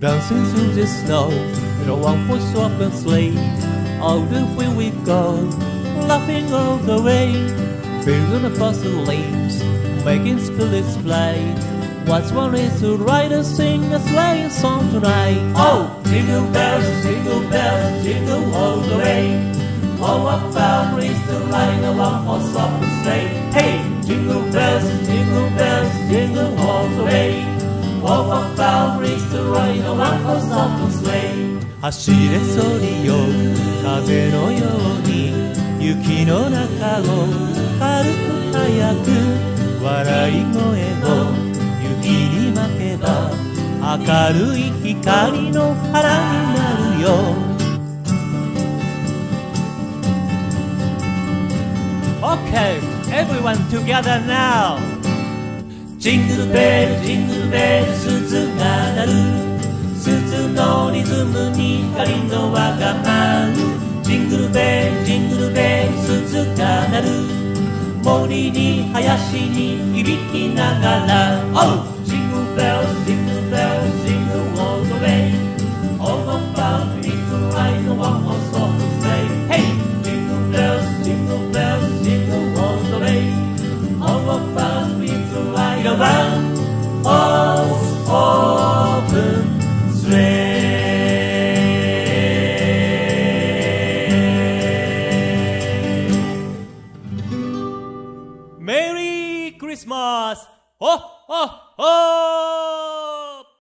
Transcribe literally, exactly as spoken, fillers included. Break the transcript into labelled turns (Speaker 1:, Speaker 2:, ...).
Speaker 1: Dancing through the snow in a one-horse open sleigh. All the way we go, laughing all the way. Fields on the fossil leaves, making spirits play. What's one is to ride and sing a sleigh song tonight. Oh, jingle bells, jingle bells, jingle all the way. All our families to ride a one-horse open sleigh. Hey, jingle bells, jingle bells, jingle all the way. All our families to ride a one-horse open sleigh. 走れソリよ風のように雪の中を軽く速く笑い声を雪に負けば明るい光の花になるよ。 Okay, everyone together now. Jingle bell, jingle bell, 鈴が鳴る。鈴のリズムに光の輪が舞う。ジングルベル、ジングルベル、鈴が鳴る。森に林に響きながら。Oh! Jingle bells, jingle bells, jingle all the way. All about me to ride the one horse open sleigh. Hey! Jingle bells, jingle bells, jingle all the way. All about me to ride the one horse open sleigh. Merry Christmas! Oh!